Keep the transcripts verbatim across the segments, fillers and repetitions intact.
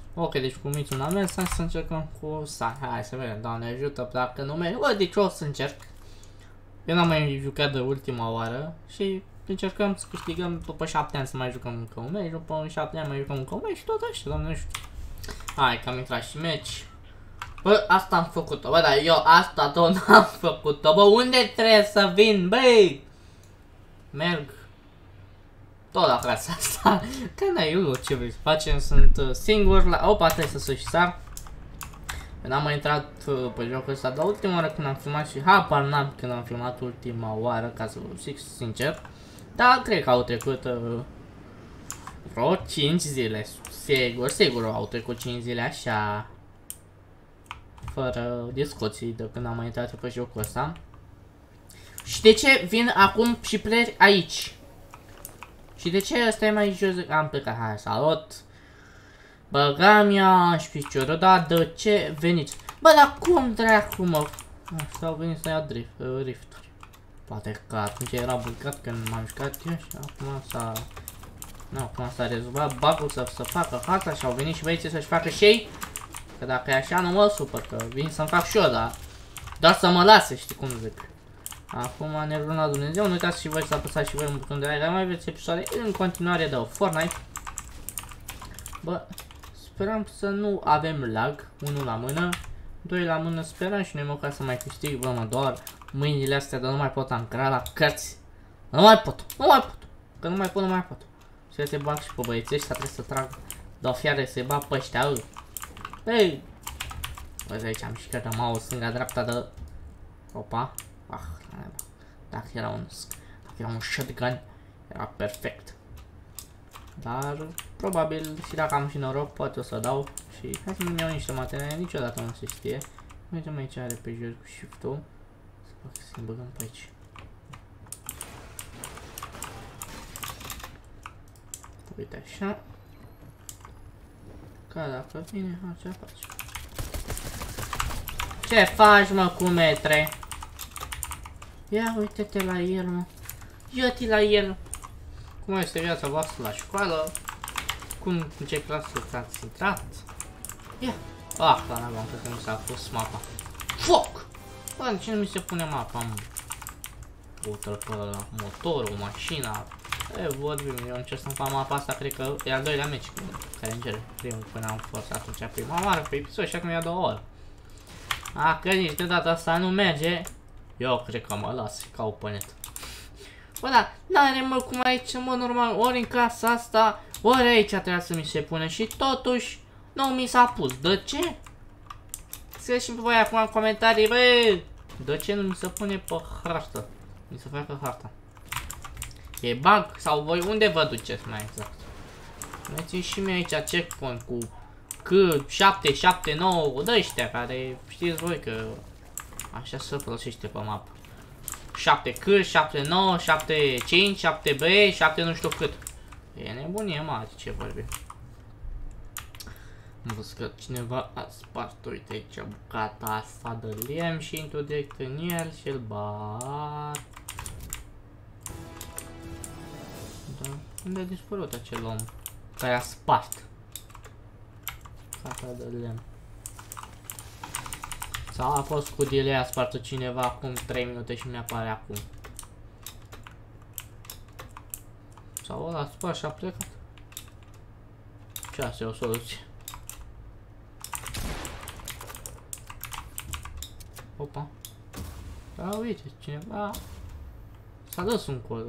Ok, deci cu Mițu n-am mers, hai să încercăm cu San. Hai să vedem, Doamne ajută, dacă nu merge. Bă, deci o să încerc. Eu n-am mai jucat de ultima oară și încercăm să câștigăm după șapte ani să mai jucăm încă un meci, după șapte ani mai jucăm încă un meci și tot așa, Doamne ajută. Hai că am intrat și meci. Bă, asta am făcut-o, bă, dar eu asta tot n-am făcut-o, bă, unde trebuie să vin, băi? Merg tot la casa asta. Că n-ai eu ce vrei să facem, sunt uh, singur la... Opa, trebuie să sus și sar. N-am mai intrat uh, pe jocul ăsta de ultima oară când am filmat și habar n-am când am filmat ultima oară, ca să vă zic sincer. Dar cred că au trecut uh, vreo cinci zile, sigur, sigur au trecut cinci zile așa, fără discuții de când am mai intrat pe jocul ăsta. Și de ce vin acum și plec aici? Și de ce ăsta e mai jos? Am plecat, hai, salut! Băga mea și piciorul, da, de ce veniți? Bă, dar cum dracu, mă? Asta au venit să ia drift, uh, rifturi. Poate că atunci era blocat când m-am jucat eu și acum s-a... Nu, acum s-a rezolvat bug-ul să, să facă harta și au venit și băieții să-și facă și ei. Că dacă e așa nu mă supăr, că vin să-mi fac și eu, dar... Doar să mă lase, știi cum zic. Acum ne rugăm la Dumnezeu, nu uitați și voi să apăsați și voi un buton de like, mai veți episoade în continuare de Fortnite. Bă, sperăm să nu avem lag, unul la mână, doi la mână, sperăm și noi măcar să mai câștig, bă, mă doar mâinile astea, dar nu mai pot ancra la cărți. Nu mai pot, nu mai pot, că nu mai pot, nu mai pot. Și te bag și pe băieții ăștia, trebuie să trag de o fiare să-i bag pe ăștia, Ei! Bă, de aici am și că mouse stânga-dreapta de... Opa! Ah, dacă era un... Dacă era un shotgun, era perfect. Dar, probabil, și dacă am și noroc, poate o să dau și... Hai să-mi iau niște materiale, niciodată nu se știe. Mergem aici repede jos cu shift-ul. Să fac să ne băgăm pe aici. Uite așa. Ca dacă vine, ha, ce faci? Ce faci, mă, cu metre? Ia uite-te la el, mă. Ia-te la el. Cum este viața voastră la școală? Cum, în ce clasă ați intrat? Ia. Ah, la n-aveam, cred că nu s-a pus mapa. Foc! Bă, de ce nu mi se pune mapa, mă? Uite-l pe ăla, motorul, mașina. E, vorbim, eu încerc să-mi fac mapa asta, cred că e al doilea meci care încerc. Primul până am fost atunci prima oară pe episod și acum e a doua oră. A, că nici de data asta nu merge. Eu cred că mă las ca o pănetă. Bă, da, n-are mă cum aici, mă, normal, ori în casa asta, ori aici trebuia să mi se pune și totuși nu mi s-a pus. De ce? Scrieți și voi acum în comentarii, bă, de ce nu mi se pune pe hartă? Mi se facă harta. E bug? Sau voi unde vă duceți mai exact? Mai și mie aici checkpoint cu C șapte șapte nouă de ăștia care știți voi că așa se folosește pe mapă. șapte C, șapte nouă, șapte cinci, șapte B, șapte nu știu cât. E nebunie mare ce vorbim. Am văzut că cineva a spart, uite aici bucata asta de lemn și intru direct în el și îl bat. Da. Unde a dispărut acel om care a spart bucata de lemn? Sau a fost cu delay, a spart-o cineva acum trei minute și mi-apare acum. Sau ăla a spart și a plecat. Și asta e o soluție. Opa. Da, uite, cineva s-a dus un cod.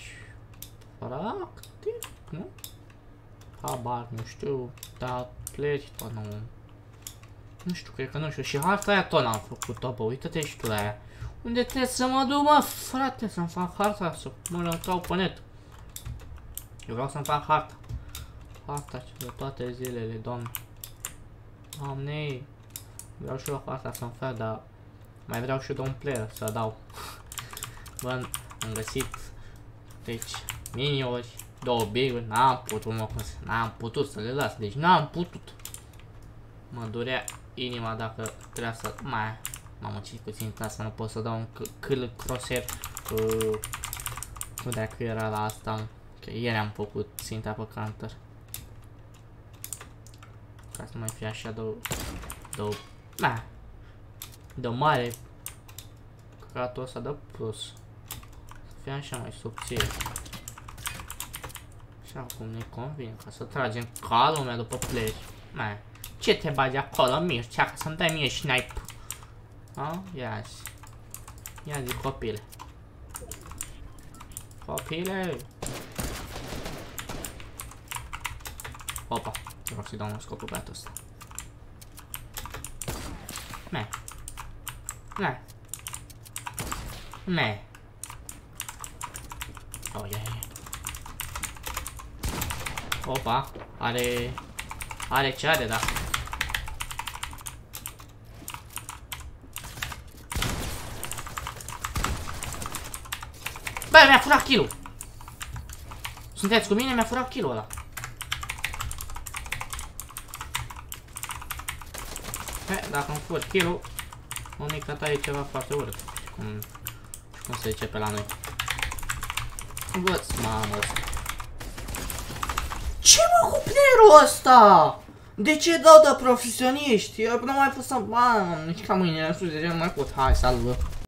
Practic, nu? Habar, nu știu, dar pleci, tot nu. Nu știu, cred că nu știu. Și harta aia tot n-am făcut-o, bă, uite-te și tu la aia. Unde trebuie să mă duc, mă, frate, să-mi fac harta, să mă lăcau pe net. Eu vreau să-mi fac harta. Harta de toate zilele, doamne. Doamne, vreau și eu harta să-mi fac, dar mai vreau și eu de un player să dau. Bă, am găsit, deci, mini-ori, două big-uri, n-am putut, mă, n-am putut să le las, deci n-am putut. Mă durea inima dacă trebuia să... Mai... Mamă, ce puțin asta, nu pot să dau un kill crosshair. Uh, nu dacă era la asta, că ieri am făcut ținta pe counter. Ca să nu mai fie așa de... de... Na. De mare. Cratul ăsta de plus. Să fie așa mai subțire. Și acum ne convine ca să tragem ca lumea după pleci. Na. Ce te bagi acolo, Mircea, ca să-mi dai mie snipe? A? Ia zi. Ia zi, copile. Copile! Opa, vreau să-i dau un scop pe băiatul ăsta. Ne. Ne. Ne. Oh, ia, ia. Opa, are... Are ce are, da. Băi, mi-a furat kill-ul. Sunteți cu mine? Mi-a furat kill-ul ăla. E, dacă îmi fur kill-ul, unica ta e ceva foarte urât. Cum, cum se zice pe la noi. Bă-ți mamă ăsta. Ce mă cu playerul ăsta? De ce dau de profesioniști? Eu nu mai pot să... Bă, nici ca mâine, nu știu de ce nu mai pot. Hai, salut!